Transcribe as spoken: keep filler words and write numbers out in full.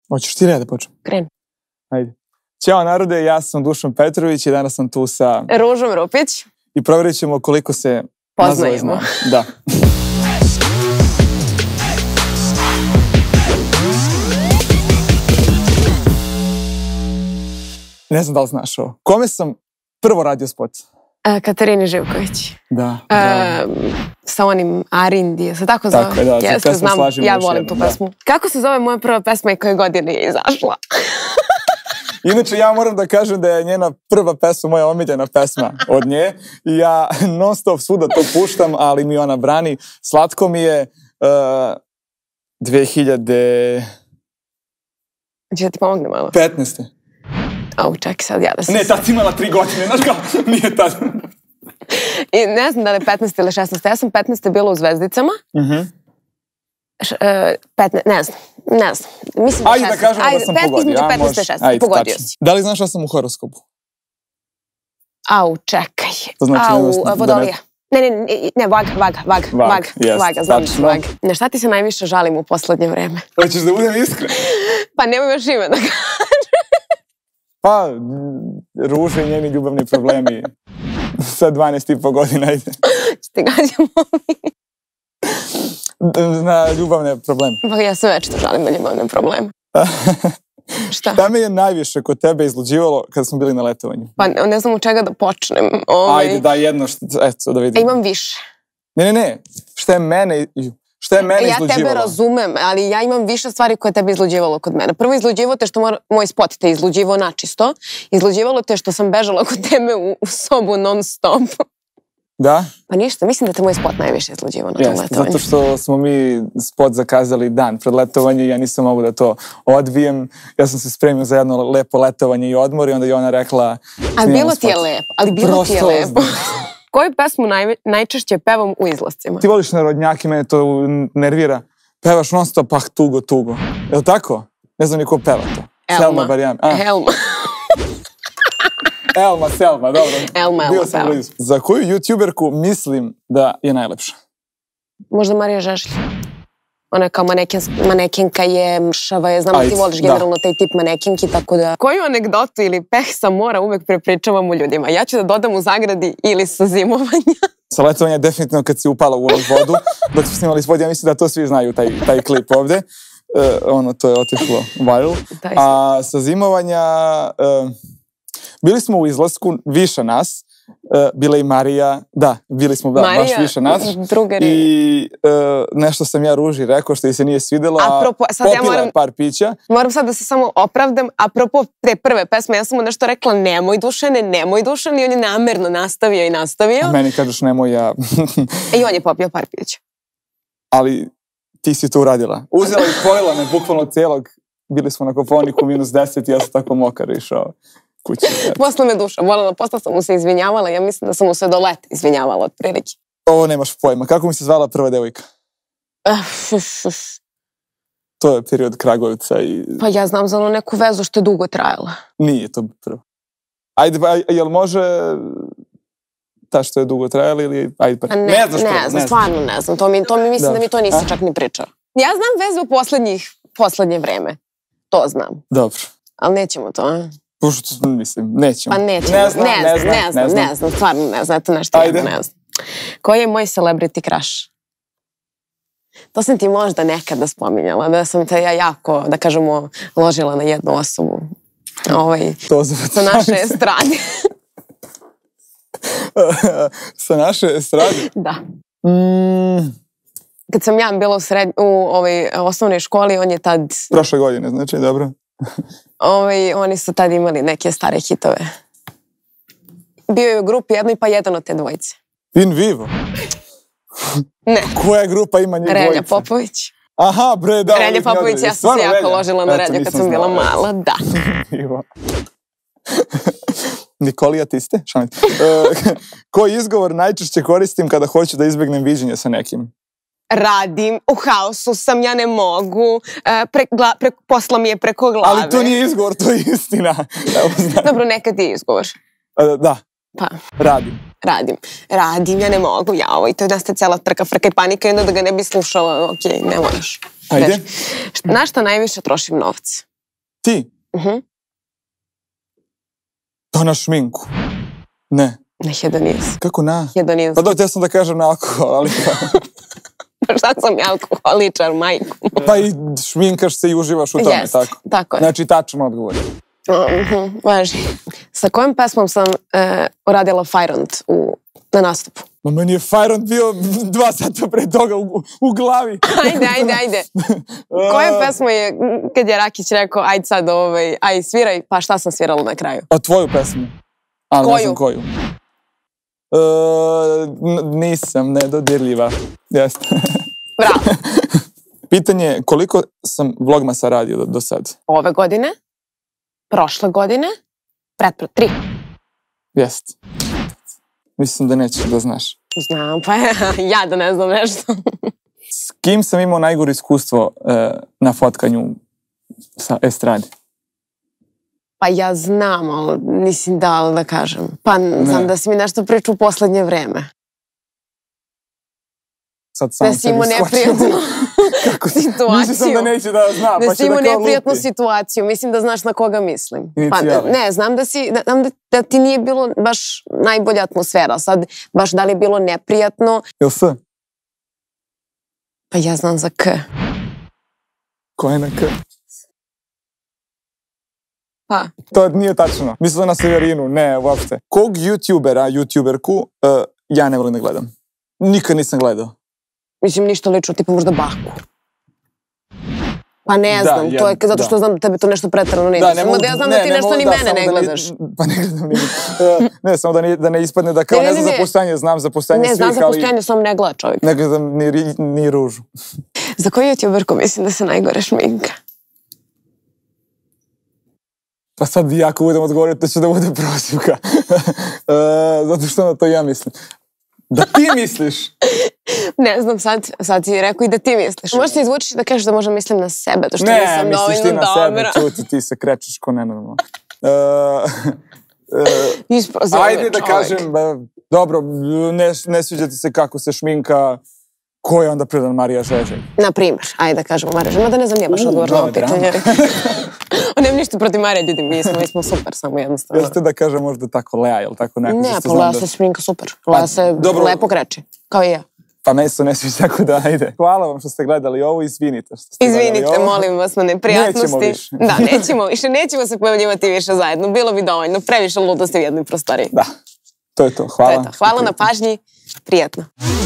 Hoćeš ti red da počnem? Kreni. Ajde. Ćao narode, ja sam Dušan Petrović i danas sam tu sa... Ružom Rupić. I provjerit ćemo koliko se... Poznajemo. Da. Ne znam da li znaš ovo. Kome sam prvo radio spot? Uh, Katarini Živković. Da. Uh, sa onim Arindije, se tako zove? Tako je, da, Jeste, pesmu znam, slažemo ja još volim jednom, tu pesmu. Kako se zove moja prva pesma i koje godine je izašla? Inače, ja moram da kažem da je njena prva pesma moja omiljena pesma od nje. I ja non stop svuda to puštam, ali mi ona brani. Slatko mi je uh, dve hiljade... Če da ti pomogne malo? petnaeste. Au, čekaj sad ja da se... Ne, tad si imala tri godine, znaš kao, nije tad. I ne znam da li je petnaeste ili šesnaeste. Ja sam petnaeste bila u Zvezdicama. Mhm. Š, uh, petnaeste, ne znam, ne znam. Mislim da Ajde da šesnaeste. kažemo da sam pogodio. Između a, petnaeste i može. šesnaeste. Ajde, Pogodio tačno. si. Da li znaš da sam u horoskopu? Au, čekaj. To znači Au, da ne- Vodolija. Ne, ne, ne, ne, vaga, vaga, vaga, Vag, vaga, jest, vaga, znam da tačno. vaga. Na šta ti se najviše žalim u poslednje vreme? Hoćeš da budem iskren? Pa nemam još ime da kažem. Pa, Ruže i njeni ljubavni problemi sa dvanaest i po godina ide. Ti gađamo mi. Na ljubavne probleme. Pa ja se večito žalim na ljubavne probleme. Šta? Šta me je najviše kod tebe izluđivalo kada smo bili na letovanju? Pa ne, ne znam od čega da počnem. Ovaj. Ajde, daj jedno, što, eto, da A vidim. imam više. Ne, ne, ne. Šta je mene, šta je mene Ja izluđivalo? tebe razumem, ali ja imam više stvari koje tebe izluđivalo kod mene. Prvo izluđivalo te što mor, moj spot te izluđivao načisto. Izluđivalo te što sam bežala kod tebe u, u sobu non stop. Da? Pa ništa, mislim da te moj spot najviše izluđivao na tom Jeste, letovanju. zato što smo mi spot zakazali dan pred letovanje i ja nisam mogu da to odbijem. Ja sam se spremio za jedno lepo letovanje i odmor i onda je ona rekla... Ali bilo spot. ti je lepo, ali bilo ti je Prosto- lepo. Koju pesmu naj, najčešće pevam u izlascima? Ti voliš narodnjaki, mene to nervira. Pevaš non stop, ah, tugo, tugo. Je li tako? Ne znam ni ko peva to. Elma. Selma Barjam. A, Elma. Elma, Selma, dobro. Elma, Elma Bio sam peva. blizu. Za koju youtuberku mislim da je najlepša? Možda Marija Žešlj. Ona je kao maneken, manekenka je, mršava je, znam da ti Ajde, voliš da. generalno taj tip manekenki, tako da... Koju anegdotu ili peh sa mora uvek prepričavam u ljudima? Ja ću da dodam u zagradi ili sa zimovanja. Sa letovanja je definitivno kad si upala u onu vodu, dok smo snimali spod, ja mislim da to svi znaju, taj, taj klip ovde. E, ono, to je otišlo viral. Taj A sa zimovanja, e, bili smo u izlasku, više nas, e, bila i Marija, da, bili smo da, Marija, baš više nas. drugari. I e, nešto sam ja Ruži rekao što joj se nije svidjelo, a Apropo, sad ja popila je moram- par pića. Moram sad da se samo opravdam. Apropo te prve pesme, ja sam mu nešto rekla nemoj Dušane, nemoj Dušan i on je namerno nastavio i nastavio. A meni kažeš nemoj ja, I on je popio par pića. ali ti si to uradila. Uzela i pojela me bukvalno cijelog, bili smo na Koponiku minus deset i ja sam tako mokar išao kući. Posle me duša volela, posle sam mu se izvinjavala, ja mislim da sam mu sve do leta izvinjavala otprilike. Ovo nemaš pojma. Kako mi se zvala prva devojka? Uh, uf, uf. To je period Kragujevca i Pa ja znam za onu neku vezu što je dugo trajala. nije to prvo. Ajde, pa, jel može ta što je dugo trajala ili... Ajde, pa, Pa ne, ne znaš ne, prvo, znam, stvarno ne znam. To mi, to mi mislim Da. da mi to nisi A? čak ni pričao. Ja znam vezu poslednjih, poslednje vreme. To znam. Dobro. Ali nećemo to, a? Pošto, mislim, nećemo. Pa nećemo. Ne znam, ne znam, ne znam, ne znam, stvarno ne znam, eto nešto Ajde. jedno ne znam. Koji je moj celebrity crush? To sam ti možda nekada spominjala, da sam te ja jako, da kažemo, ložila na jednu osobu. Ovaj, To za sa naše estrade. Sa naše estrade. Da. Mm, Kad sam ja bila u, sred, u ovaj, osnovnoj školi, on je tad, prošle godine, znači, dobro. ovaj, oni su tad imali neke stare hitove. Bio je u grupi jednoj, pa jedan od te dvojice. In vivo. Ne, Koja grupa ima njih dvojice? Relja Popović. Aha, bre, da. Relja ovih Popović, njodari. ja sam se Stvarno jako Relja? ložila na Eto, Relja kad nisam sam bila znao, eto. mala, da. Ivo. Nikolija, ti ste? Šalim. E, koji izgovor najčešće koristim kada hoću da izbjegnem viđenje sa nekim? Radim, u haosu sam, ja ne mogu, e, pre, gla, pre, posla mi je preko glave. Ali to nije izgovor, to je istina. Evo, znam. Dobro, nekad je izgovor. E, da, Pa, radim. radim. Radim, ja ne mogu, ja ovo. I to je da ste cela trka, frka i panika i onda da ga ne bi slušala, ok, ne moraš. Ajde. Beži. Na šta najviše trošim novce? Ti? Mhm. To na šminku. Ne. Na hedonizam. Kako na? Hedonizam. Pa dok, ja sam da kažem na alkohol, ali... Pa šta sam ja alkoholičar, majku? Pa i šminkaš se i uživaš u tome, Jest, tako? tako je. Znači, tačno odgovor. Mhm, važi. Sa kojom pesmom sam e, uradila Fajront u, na nastupu? Ma meni je Fajront bio dva sata pre toga u, u glavi. Ajde, ajde, ajde. Koja pesma je, kad je Rakić rekao, ajde sad, ovaj, aj sviraj, pa šta sam svirala na kraju? A tvoju pesmu? Ali Koju? ne znam koju. E, n- nisam nedodirljiva. Jeste. Bravo. Pitanje je koliko sam Vlogmasa radio do, do sad? Ove godine, prošle godine, pretpro, tri. Jeste. Mislim da nećeš da znaš. Znam, pa ja da ne znam nešto. S kim sam imao najgore iskustvo e, na fotkanju sa estrade? Pa ja znam, ali mislim da, ali da kažem. Pa znam da si mi nešto pričao u poslednje vreme. Sad sam Da si imao neprijatnu situaciju. Mislio sam da neće da zna, Da pa si će da imao kao neprijatnu lupi. situaciju. Mislim da znaš na koga mislim. Pa, Inicijali. ne, znam da si, da, znam da, da ti nije bilo baš najbolja atmosfera. Sad, baš da li je bilo neprijatno. Jel s? Pa ja znam za K. Ko je na K? Pa. To nije tačno. Mislila na Severinu, ne, uopšte. Kog youtubera, youtuberku, uh, ja ne volim da gledam. Nikad nisam gledao. Mislim, ništa lično, tipa možda Baku. Pa ne Da, znam, ja- to je zato da. što znam da tebe to nešto preterano ne Da, interesuje. ne mogu, Da ja znam ne, da ti ne nešto mogu, ni da, mene samo ne da gledaš. Pa ne gledam ni... Uh, ne, samo da ne, da ne ispadne da kao Ne, ne, ne, znam ne, za ne. postojanje, znam za postojanje Ne, znam svih, za ali postojanje, sam ne gleda čovjek. ne gledam ni, ri- ni ružu. Za koju youtuberku mislim da se najgore šminka? Pa sad ja ako budem odgovorio, to će da bude prozivka. uh, zato što na to ja mislim. Da ti misliš? Ne znam, sad, sad ti rekao i da ti misliš. Možeš se izvučiš da kažeš da možda mislim na sebe, to što Ne, nisam misliš ti dovoljno na dobra. sebe, čuti, ti se krećeš ko nenormalno. Uh, uh, Isprozio me Ajde da čovjek. kažem, ba, dobro, ne, ne sviđa ti se kako se šminka, ko je onda predan Marija Žeželj? Na primjer, ajde da kažemo Marija, mada ne znam ja baš U, odgovor na ovo dobra pitanje. Nemam ništa protiv Marije, ljudi, mi smo, mi smo super, samo jednostavno. Jeste da kažem možda tako Lea, ili tako neko? Ne, zašto pa znam Lea da- se šminka super. Lea se dobro. lepo kreće, kao i ja. Pa meni se ne sviđa, tako da ajde. Hvala vam što ste gledali ovo, izvinite što ste gledali Izvinite, ovo. molim vas na neprijatnosti. Nećemo više. Da, nećemo više, nećemo se pojavljivati više zajedno. Bilo bi dovoljno, previše ludosti u jednoj prostoriji. Da, to je to. To Hvala. je to. Hvala na pažnji, prijatno.